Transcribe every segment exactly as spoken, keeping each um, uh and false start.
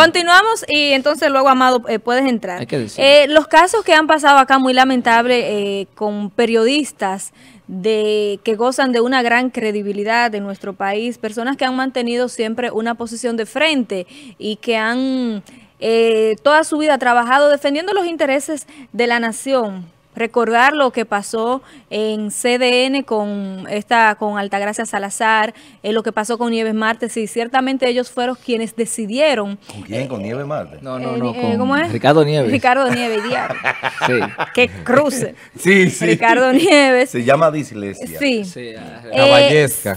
continuamos y entonces luego, Amado, eh, puedes entrar. Hay que decir. Eh, los casos que han pasado acá, muy lamentable, eh, con periodistas de que gozan de una gran credibilidad en nuestro país, personas que han mantenido siempre una posición de frente y que han eh, toda su vida trabajado defendiendo los intereses de la nación. Recordar lo que pasó en C D N con esta con Altagracia Salazar, eh, lo que pasó con Nieves Martes, y ciertamente ellos fueron quienes decidieron. ¿Con quién? ¿Con Nieves Martes? No, no, Eh, no, eh, con ¿cómo es? Ricardo Nieves. Ricardo Nieves, diablo. Sí. ¡Qué cruce! Sí, sí. Ricardo Nieves. Se llama Dislexia. Sí. Sí, ah, Eh, Caballesca.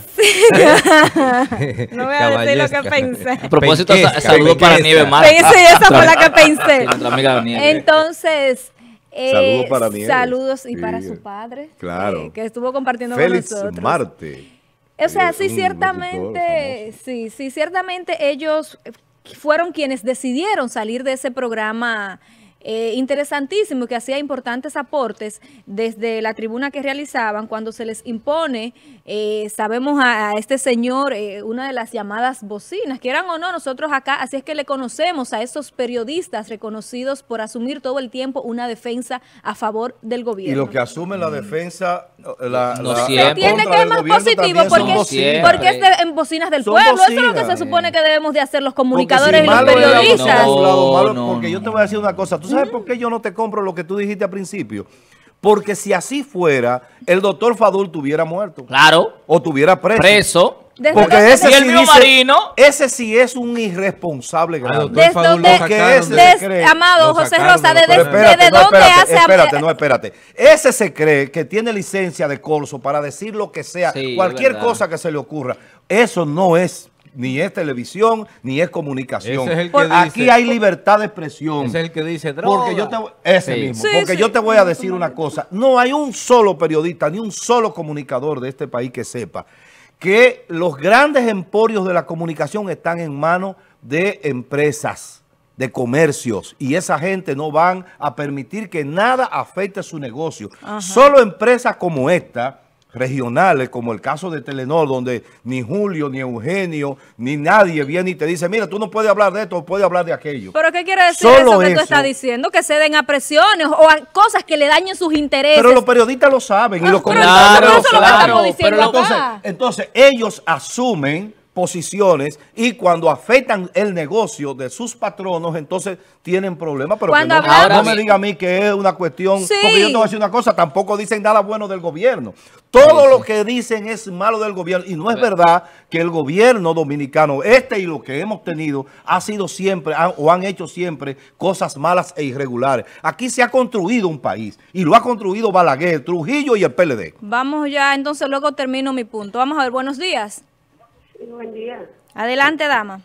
No voy a decir lo que pensé. a propósito, Penquesca, sa- saludos para penquesca. Nieves Martes. Sí, esa fue la que pensé. Sí, nuestra amiga Nieves. Entonces, eh, Saludos para Nieves. saludos y Sí. para su padre, Claro. eh, que estuvo compartiendo Félix con nosotros. Marte. O sea, Eh, sí, un ciertamente, locutor sí, sí, ciertamente ellos fueron quienes decidieron salir de ese programa eh, interesantísimo, que hacía importantes aportes desde la tribuna que realizaban cuando se les impone, eh, sabemos a, a este señor, eh, una de las llamadas bocinas, quieran o no, nosotros acá, así es que le conocemos a esos periodistas reconocidos por asumir todo el tiempo una defensa a favor del Y gobierno. los que asumen la defensa, la, No la, siempre. la Entiende contra que es del más gobierno positivo también son porque, bocinas. porque es de, en bocinas del Son pueblo. Eso es lo que bocinas. se supone que debemos de hacer los Porque comunicadores si y los malo era periodistas. por un lado, malo, No, porque yo te no. voy a decir una cosa. ¿Tú sabes por qué yo no te compro lo que tú dijiste al principio? Porque si así fuera, el doctor Fadul tuviera muerto. Claro, O tuviera preso. preso. Desde Porque donde- ese Y el sí mismo dice- Marino. ese sí es un irresponsable Al grande. doctor Desde Fadul donde- lo sacaron ese- de- Des- cree- Amado lo José sacaron Rosa, de- ¿desde, Pero espérate, desde no, dónde espérate, hace? espérate, no, espérate. Ese se cree que tiene licencia de corso para decir lo que sea, Sí, cualquier verdad. cosa que se le ocurra. Eso no es, ni es televisión, ni es comunicación. Ese es el que Por- Aquí dice- hay libertad de expresión. Ese es el que dice droga. Porque yo te voy- ese Sí. mismo, Sí, porque sí. yo te voy a decir una cosa, no hay un solo periodista ni un solo comunicador de este país que sepa que los grandes emporios de la comunicación están en manos de empresas, de comercios, y esa gente no van a permitir que nada afecte su negocio. Solo empresas como esta, regionales, como el caso de Telenor, donde ni Julio, ni Eugenio, ni nadie viene y te dice, mira, tú no puedes hablar de esto, puedes hablar de aquello. ¿Pero qué quiere decir Solo eso que tú eso. estás diciendo? Que ceden a presiones o a cosas que le dañen sus intereses. Pero los periodistas lo saben y Ah, los pero comunicadores claro, lo eso es lo que saben. estamos diciendo Pero entonces, acá. entonces ellos asumen posiciones y cuando afectan el negocio de sus patronos, entonces tienen problemas. Pero que Cuando no, hablamos- no me diga a mí que es una cuestión, Sí. porque yo te voy a decir una cosa, tampoco dicen nada bueno del gobierno. Todo lo que dicen es malo del gobierno y no es verdad que el gobierno dominicano, este y lo que hemos tenido, ha sido siempre ha- o han hecho siempre cosas malas e irregulares. Aquí se ha construido un país y lo ha construido Balaguer, Trujillo y el P L D. Vamos ya, entonces luego termino mi punto. Vamos a ver, buenos días. Sí, buen día. Adelante, dama.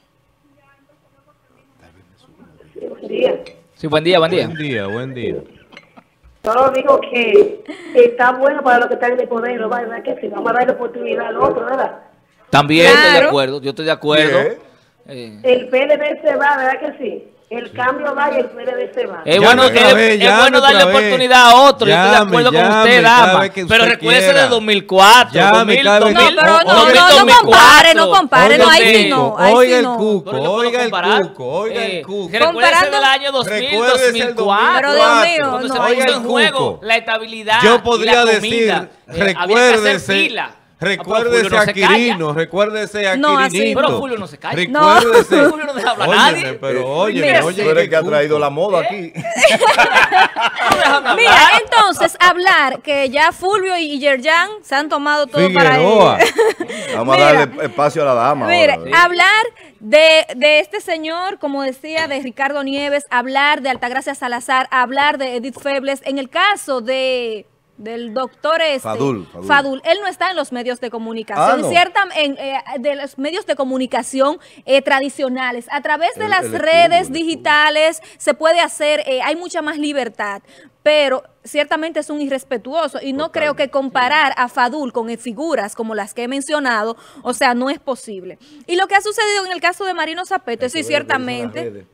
Sí, buen día. Sí, buen día, buen día. Buen día, buen día. Solo digo que está bueno para los que están en el poder, ¿no? ¿Verdad que sí? Vamos a darle oportunidad al otro, ¿verdad? También estoy de Claro. acuerdo, yo estoy de acuerdo. Bien. Eh, El P L D se va, ¿verdad que sí? El cambio va y el P L D se va. Es Llame bueno, otra es, vez, es llame bueno otra darle vez. oportunidad a otro. yo estoy de Llame, acuerdo con llame, usted, cada dama. vez que Pero usted recuérdese quiera. de dos mil cuatro. Llame, dos mil, cada vez No, que- dos mil, pero no, dos mil, no, no dos mil compare, no cuatro. compare, no, ahí sí el no, cuco, ahí oiga sí el no. cuco, Pero yo puedo oiga el comparar. cuco, oiga Eh, el cuco. Recuérdese Comparando- del año dos mil, Recuérdese dos el mil cuatro. Pero Dios mío, cuando no. se Oiga puso el en juego cuco. la estabilidad Yo y podría la decir, comida. Eh, había que hacer recuérdese, fila. Ah, pero recuérdese Julio no a se calla. Quirino, recuérdese a No, así Quirinito. no. Pero Julio no se calla. No. Recuérdese. Julio no deja hablar a Óyeme, nadie. pero oye, Mira. oye, Tú eres el que ha cuco. traído la moda aquí. Déjame Mira, hablar. entonces, hablar que ya Fulvio y Yerjan se han tomado todo Figueroa. para Vamos Mira. a darle espacio a la dama. Mira, ahora, ¿verdad? hablar de, de este señor, como decía, de Ricardo Nieves, hablar de Altagracia Salazar, hablar de Edith Febles, en el caso de del doctor este, Fadul, Fadul. Fadul, él no está en los medios de comunicación, Ah, no. cierta, en, eh, de los medios de comunicación eh, tradicionales, a través de Él- las él estuvo, redes él estuvo. digitales se puede hacer, eh, hay mucha más libertad, pero ciertamente es un irrespetuoso y no creo que comparar a Fadul con eh, figuras como las que he mencionado, o sea, no es posible. Y lo que ha sucedido en el caso de Marino Zapete, sí, ciertamente...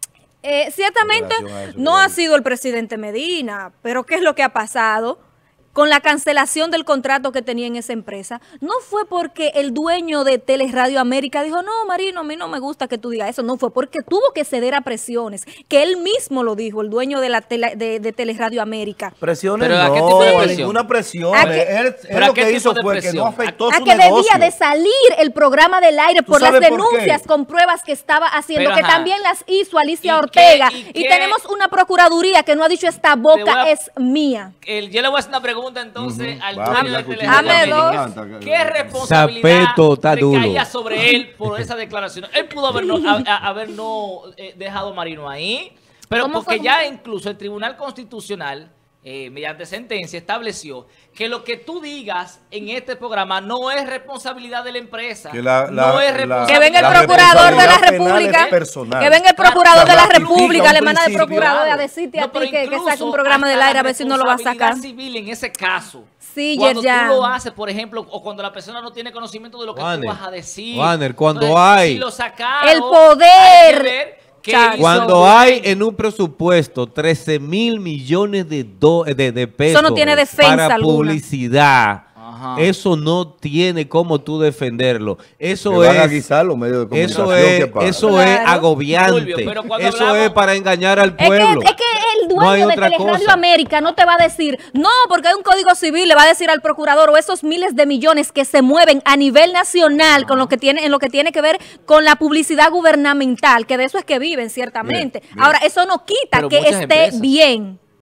Eh, ciertamente En relación a eso, no claro. ha sido el presidente Medina, pero ¿qué es lo que ha pasado? con la cancelación del contrato que tenía en esa empresa, no fue porque el dueño de Teleradio América dijo, no, Marino, a mí no me gusta que tú digas eso, no, fue porque tuvo que ceder a presiones, que él mismo lo dijo, el dueño de la tele, de, de Teleradio América. Presiones ¿Pero a qué no, tipo de presión? ninguna presión. ¿A qué- Él, él ¿Pero a lo qué que tipo hizo de fue que presión? no afectó A su que negocio. debía de salir el programa del aire ¿Tú por las sabes por qué? denuncias con pruebas que estaba haciendo, Pero, que ajá. también las hizo Alicia ¿Y Ortega. qué- y Y, qué? tenemos una procuraduría que no ha dicho esta Te voy boca a- es mía. El, yo le voy a hacer una pregunta entonces al Vamos, dueño la de cuchilla Teleradio Dame América. dos. ¿Qué responsabilidad Zapeto está duro. recaía sobre él por esa declaración? Él pudo haber no, a- a- haber no eh, dejado a Marino ahí, pero ¿Cómo porque fue? ya incluso el Tribunal Constitucional, eh, mediante sentencia, estableció que lo que tú digas en este programa no es responsabilidad de la empresa. Que la- no la- es la- responsabilidad. Que venga el la procurador de la responsabilidad penal República, es personal. que venga el procurador de la Ratifica República, un le manda al principio. procurador a decirte a No, ti pero que, que incluso saque un programa del hasta aire a la ver si no lo va a sacar. responsabilidad civil en ese caso. Sí, cuando Yerjan. tú lo haces, por ejemplo, o cuando la persona no tiene conocimiento de lo que Juaner, tú vas a decir. Juaner, cuando Entonces, hay- si lo sacaron, El poder. hay que ver qué Chacho. hizo Cuando el hay dueño. en un presupuesto trece mil millones de, do- de, de pesos no tiene defensa para alguna. publicidad, Ajá. eso no tiene cómo tú defenderlo. Eso Que van a es, guisar los medios de eso comunicación. es, ¿qué pasa? eso es Claro. agobiante. Fulvio, pero cuando Eso hablamos- es para engañar al Es que, pueblo. es que el No hay dueño de otra Teleradio cosa. América no te va a decir, no, porque hay un código civil, le va a decir al procurador o esos miles de millones que se mueven a nivel nacional con lo que tiene, en lo que tiene que ver con la publicidad gubernamental, que de eso es que viven ciertamente. Bien, bien. Ahora, eso no quita Pero que muchas esté empresas. bien.